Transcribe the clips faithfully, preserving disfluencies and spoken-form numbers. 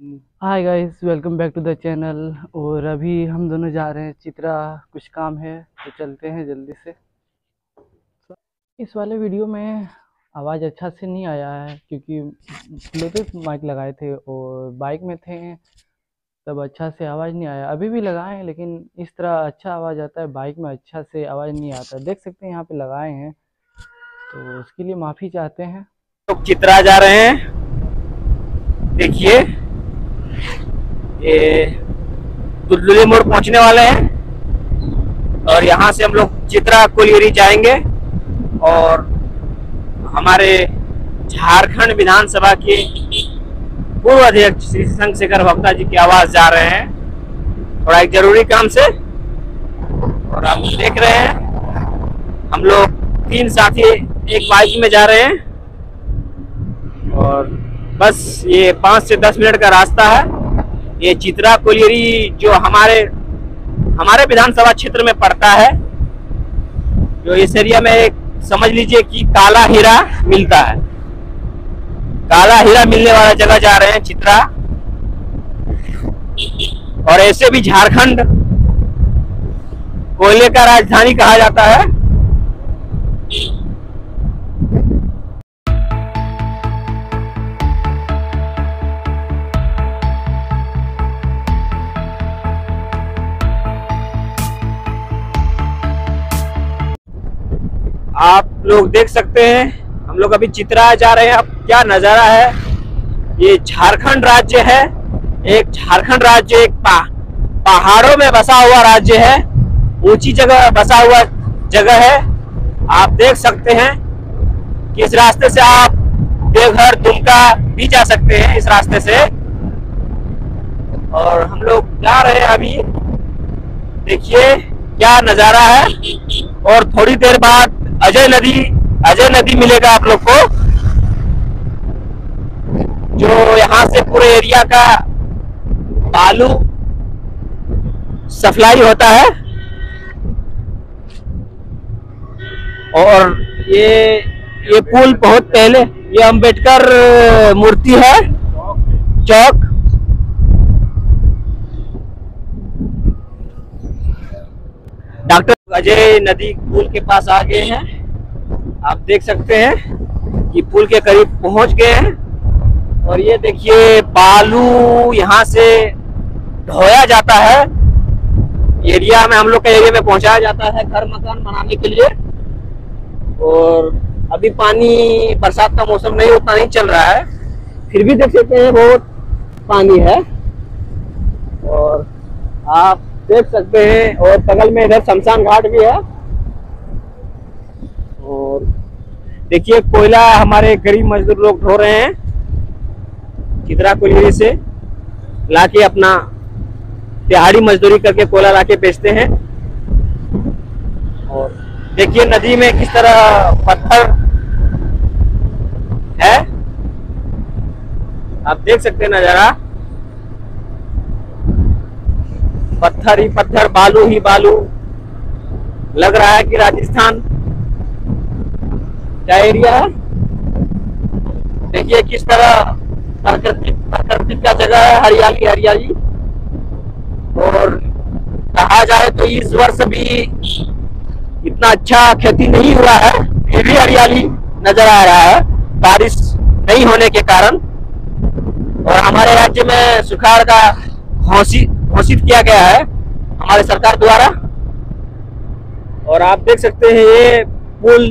Hi guys, welcome back to the channel. और अभी हम दोनों जा रहे हैं चित्रा, कुछ काम है तो चलते हैं जल्दी से। इस वाले वीडियो में आवाज़ अच्छा से नहीं आया है क्योंकि ब्लूटूथ माइक लगाए थे और बाइक में थे, तब अच्छा से आवाज़ नहीं आया। अभी भी लगाए हैं लेकिन इस तरह अच्छा आवाज़ आता है, बाइक में अच्छा से आवाज़ नहीं आता। देख सकते हैं यहाँ पे लगाए हैं, तो उसके लिए माफ़ी चाहते हैं। लोग चित्रा जा रहे हैं। देखिए ये दुलदुली मोड़ पहुंचने वाले हैं और यहाँ से हम लोग चित्रा कोलियरी जाएंगे और हमारे झारखंड विधानसभा के पूर्व अध्यक्ष श्री शंकर भक्ता जी की आवाज जा रहे हैं थोड़ा एक जरूरी काम से। और आप देख रहे हैं हम लोग तीन साथी एक बाइक में जा रहे हैं और बस ये पाँच से दस मिनट का रास्ता है। ये चित्रा कोलियरी जो हमारे हमारे विधानसभा क्षेत्र में पड़ता है, जो इस एरिया में एक समझ लीजिए कि काला हीरा मिलता है। काला हीरा मिलने वाला जगह जा रहे हैं चित्रा। और ऐसे भी झारखंड कोयले का राजधानी कहा जाता है। आप लोग देख सकते हैं हम लोग अभी चित्रा जा रहे हैं। अब क्या नजारा है, ये झारखंड राज्य है। एक झारखंड राज्य एक पा, पहाड़ों में बसा हुआ राज्य है, ऊंची जगह बसा हुआ जगह है। आप देख सकते हैं कि इस रास्ते से आप देवघर दुमका भी जा सकते हैं इस रास्ते से। और हम लोग जा रहे हैं अभी, देखिए क्या नजारा है। और थोड़ी देर बाद अजय नदी अजय नदी मिलेगा आप लोग को, जो यहाँ से पूरे एरिया का बालू सप्लाई होता है। और ये ये पुल बहुत पहले, ये अंबेडकर मूर्ति है चौक। डॉक्टर अजय नदी पुल के पास आ गए हैं। आप देख सकते हैं कि पुल के करीब पहुंच गए हैं। और ये देखिए बालू यहाँ से ढोया जाता है, एरिया में हम लोग के एरिया में पहुंचाया जाता है घर मकान बनाने के लिए। और अभी पानी, बरसात का मौसम नहीं उतना नहीं चल रहा है, फिर भी देख सकते हैं बहुत पानी है। और आप देख सकते हैं और बगल में इधर शमशान घाट भी है। और देखिए कोयला हमारे गरीब मजदूर लोग ढो रहे हैं, चित्रा कोयले से लाके अपना दिहाड़ी मजदूरी करके कोयला लाके बेचते हैं। और देखिए नदी में किस तरह पत्थर है, आप देख सकते हैं नजारा। पत्थर ही पत्थर, बालू ही बालू। लग रहा है कि राजस्थान का एरिया है। देखिए किस तरह प्राकृतिक प्राकृतिक का जगह है, हरियाली हरियाली। और कहा जाए तो इस वर्ष भी इतना अच्छा खेती नहीं हुआ है, फिर भी हरियाली नजर आ रहा है बारिश नहीं होने के कारण। और हमारे राज्य में सुखाड़ का घोषित घोषित किया गया है हमारे सरकार द्वारा। और आप देख सकते हैं ये पुल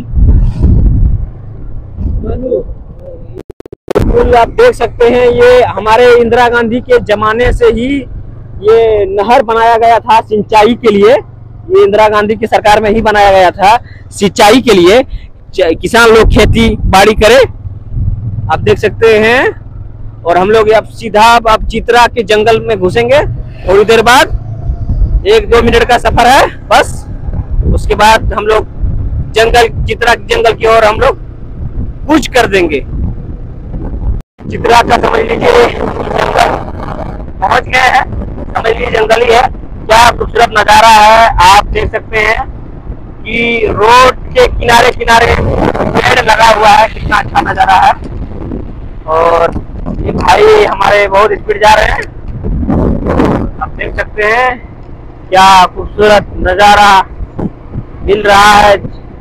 पुल आप देख सकते हैं, ये हमारे इंदिरा गांधी के जमाने से ही ये नहर बनाया गया था सिंचाई के लिए। ये इंदिरा गांधी की सरकार में ही बनाया गया था सिंचाई के लिए, किसान लोग खेती बाड़ी करे। आप देख सकते हैं। और हम लोग अब सीधा अब चित्रा के जंगल में घुसेंगे थोड़ी देर बाद। एक दो मिनट का सफर है बस, उसके बाद हम लोग जंगल चित्रा जंगल की ओर हम लोग कूच कर देंगे। चित्रा का समझ लीजिए जंगल पहुंच गए हैं, समझ लीजिए जंगल ही है। क्या खूबसूरत नजारा है, आप देख सकते हैं कि रोड के किनारे किनारे पेड़ लगा हुआ है, कितना अच्छा नजारा है। और ये भाई हमारे बहुत स्पीड जा रहे हैं। आप देख सकते हैं क्या खूबसूरत नजारा मिल रहा है।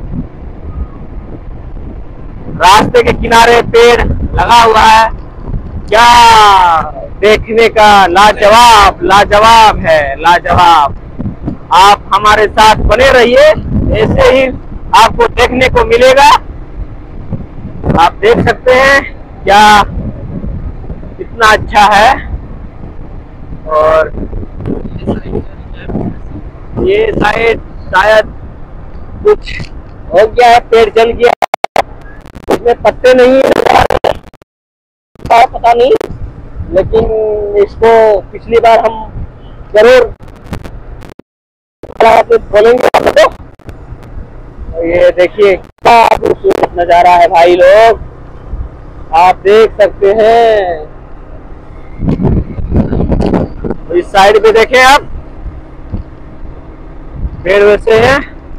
रास्ते के किनारे पेड़ लगा हुआ है, क्या देखने का लाजवाब लाजवाब है, लाजवाब। आप हमारे साथ बने रहिए, ऐसे ही आपको देखने को मिलेगा। आप देख सकते हैं क्या कितना अच्छा है। और ये शायद शायद कुछ हो गया है, पेड़ जल गया, उसमें पत्ते नहीं है, पता नहीं, लेकिन इसको पिछली बार हम जरूर बोलेंगे आपको। ये देखिए क्या खूबसूरत नजारा है भाई लोग, आप देख सकते हैं। इस साइड पे देखें आप, पेड़ वैसे हैं।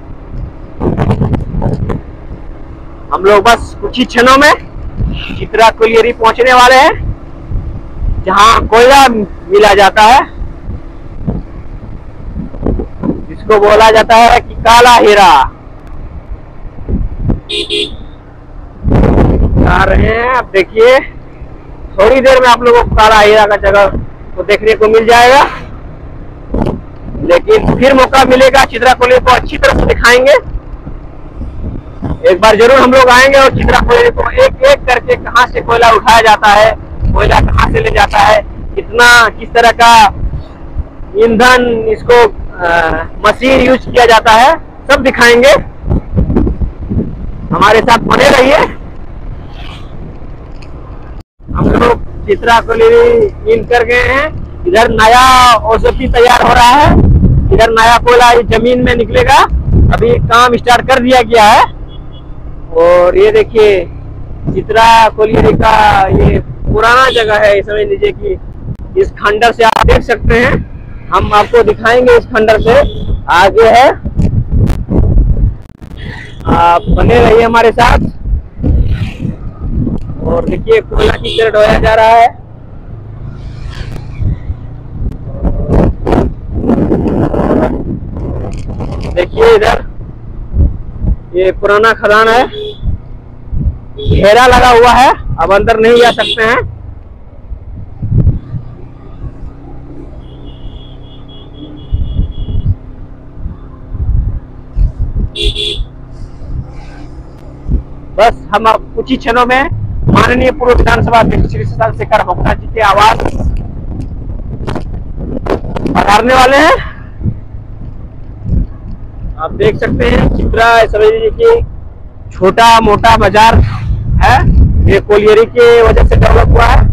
हम लोग बस कुछ ही क्षणों में चित्रा कोलियरी पहुंचने वाले हैं, जहां कोयला मिला जाता है, जिसको बोला जाता है कि काला हीरा। आ रहे हैं, आप देखिए थोड़ी देर में आप लोगों को काला हीरा का जगह को देखने को मिल जाएगा। लेकिन फिर मौका मिलेगा, चित्रा कोयले को अच्छी तरह से दिखाएंगे। एक बार जरूर हम लोग आएंगे और चित्रा कोयले को एक एक करके कहां से कोयला उठाया जाता है, कोयला कहां से ले जाता है, कितना किस तरह का ईंधन, इसको आ, मशीन यूज किया जाता है, सब दिखाएंगे। हमारे साथ बने रहिए। हम लोग चित्रा कोयले इन कर गए हैं। इधर नया औषधि तैयार हो रहा है, इधर नया कोयला जमीन में निकलेगा। अभी काम स्टार्ट कर दिया गया है। और ये देखिए चित्रा कोयले का ये पुराना जगह है, समझ लीजिए कि इस खंडर से आप देख सकते हैं। हम आपको दिखाएंगे इस खंडर से आगे है, आप बने रहिए हमारे साथ। और देखिए कोयला की तरह ढोया जा रहा है। देखिए इधर ये पुराना खदान है, घेरा लगा हुआ है, अब अंदर नहीं जा सकते हैं। बस हम अब कुछ ही क्षणों में माननीय पूर्व विधानसभा अध्यक्ष श्री शशांक शेखर भोक्ता जी के आवास पधारने वाले हैं। आप देख सकते हैं चित्रा समझ लीजिए कि छोटा मोटा बाजार है, ये कोलियरी के वजह से डेवलप हुआ है।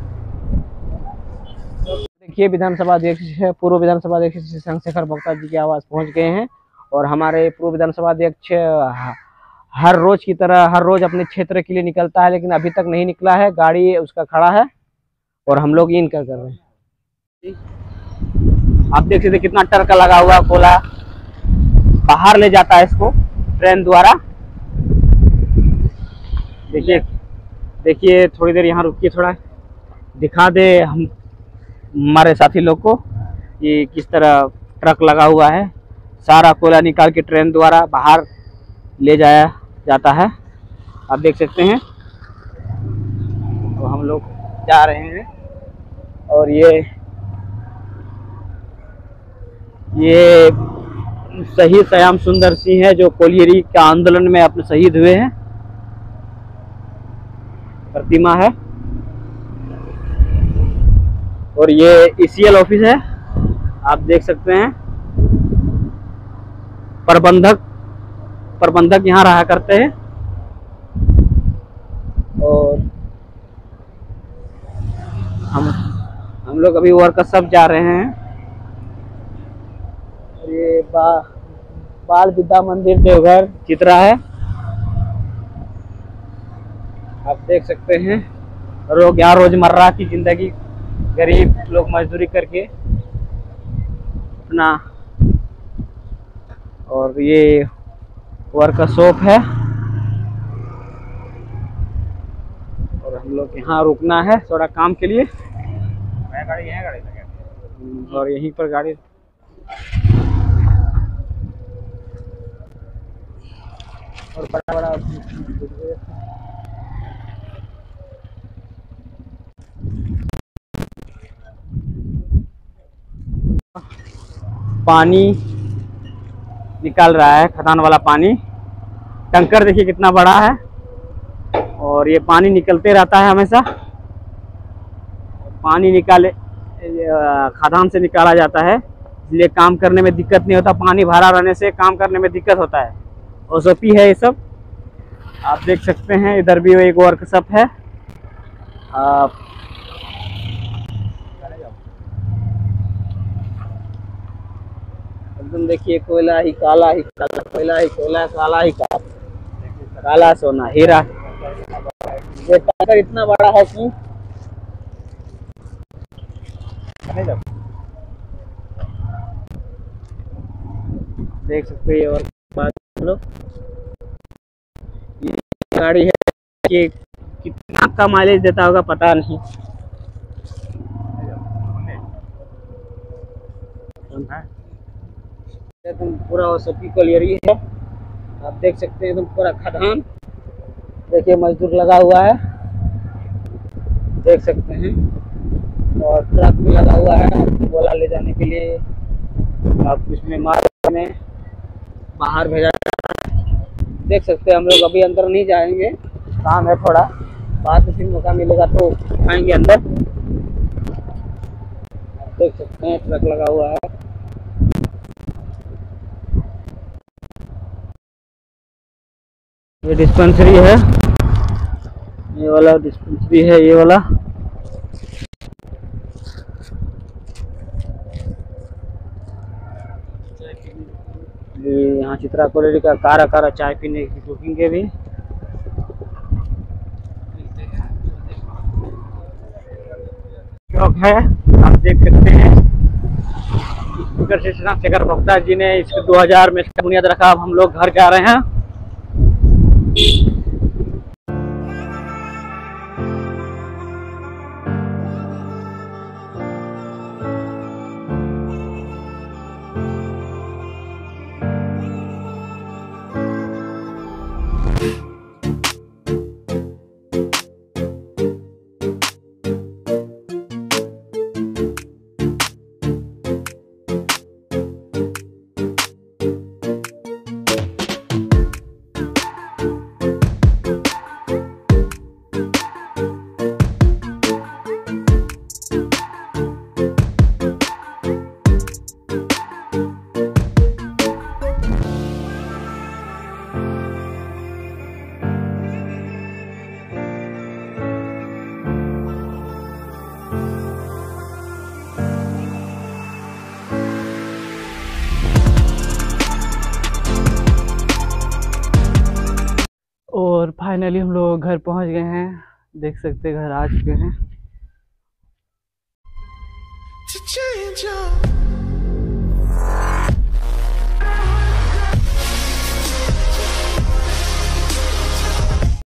देखिए विधानसभा अध्यक्ष पूर्व विधानसभा अध्यक्ष श्री शशांक शेखर भोक्ता जी के आवास पहुंच गए हैं। और हमारे पूर्व विधानसभा अध्यक्ष हर रोज की तरह हर रोज अपने क्षेत्र के लिए निकलता है, लेकिन अभी तक नहीं निकला है, गाड़ी उसका खड़ा है और हम लोग इन कर कर रहे हैं। आप देख सकते कितना टर्क लगा हुआ कोला बाहर ले जाता है इसको ट्रेन द्वारा। देखिए देखिए थोड़ी देर यहाँ रुकिए, थोड़ा दिखा दे हम हमारे साथी लोग को ये किस तरह ट्रक लगा हुआ है, सारा कोयला निकाल के ट्रेन द्वारा बाहर ले जाया जाता है। आप देख सकते हैं। तो हम लोग जा रहे हैं और ये ये शहीद श्याम सुंदर सिंह है जो कोलियरी के आंदोलन में अपने शहीद हुए हैं, प्रतिमा है। और ये ईसीएल ऑफिस है, आप देख सकते हैं। प्रबंधक प्रबंधक यहाँ रहा करते हैं। और हम हम लोग अभी वर्कर सब जा रहे हैं। ये बा, बाल विद्या मंदिर देवघर चित्रा है, आप देख सकते हैं। लोग यहाँ रोजमर्रा की जिंदगी, गरीब लोग मजदूरी करके अपना, और ये वर्कशॉप है। और हम हम लोग यहाँ रुकना है थोड़ा काम के लिए। गाड़ी है गाड़ी लगे और यहीं पर गाड़ी और बड़ा बड़ा पानी निकाल रहा है, खदान वाला पानी। टंकर देखिए कितना बड़ा है और ये पानी निकलते रहता है हमेशा। पानी निकाले खदान से निकाला जाता है, इसलिए काम करने में दिक्कत नहीं होता। पानी भरा रहने से काम करने में दिक्कत होता है। ओसोपी है ये सब, आप देख सकते हैं। इधर भी एक वर्कशॉप है। आप एकदम देखिए कोयला ही काला ही काला, कोयला ही कोयला, काला ही काला, काला सोना हीरा। ये टैंकर इतना बड़ा है कि देख सकते हैं। और बात लोग ये गाड़ी है कि कितना का माइलेज देता होगा पता नहीं। एकदम पूरा ओसोपी कलियरी है, आप देख सकते हैं। एकदम पूरा खदान देखिए, मजदूर लगा हुआ है, देख सकते हैं। और ट्रक भी लगा हुआ है गोला ले जाने के लिए। आप इसमें माल में बाहर भेजा, देख सकते हैं। हम लोग अभी अंदर नहीं जाएंगे, काम है थोड़ा, बाद में फिर मौका मिलेगा तो आएंगे अंदर। देख सकते हैं ट्रक लगा हुआ है। ये डिस्पेंसरी है, ये वाला डिस्पेंसरी है, ये वाला। ये यहाँ चित्रा क्वालिटी का कारा कारा चाय पीने की रुकेंगे भी। चौक है, आप देख सकते हैं। स्पीकर से शेखर भक्ता जी ने इसके दो हज़ार में इसका बुनियाद रखा। अब हम लोग घर जा रहे हैं। और फाइनली हम लोग घर पहुंच गए हैं, देख सकते हैं घर आ चुके हैं।